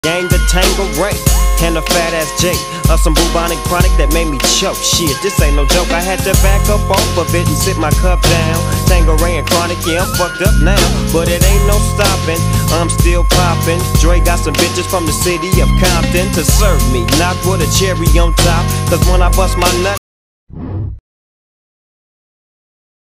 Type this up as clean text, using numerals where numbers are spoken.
Gang the Tango Ray and a fat ass J of some bubonic chronic that made me choke. Shit, this ain't no joke. I had to back up off of it and sit my cup down. Tango Ray and chronic, yeah, I'm fucked up now, but it ain't no stopping. I'm still popping. Dre got some bitches from the city of Compton to serve me, not with a cherry on top. Cause when I bust my nut,